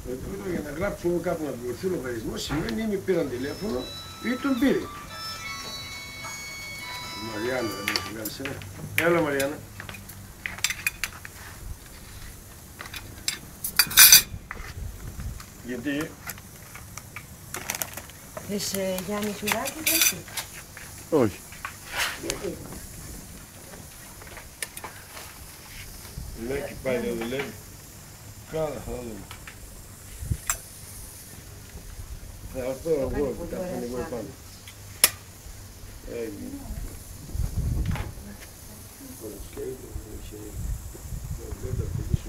Για να γράψουμε κάπου να πληρωθεί ο λογαριασμός σημαίνει ή με πήραν τηλέφωνο ή τον πήρε. Μαριάννα δεν έχει βγάλει σένα. Έλα Μαριάννα. Γιατί? Θες Γιάννη σουράκι πέσει? Όχι. Γιατί? Δουλεύει πάλι δεν δουλεύει. Καλά θα δούμε. Θα έρθω εγώ που τα φάνε εγώ πάνω. Έγινε. Σκέιτο, είχε...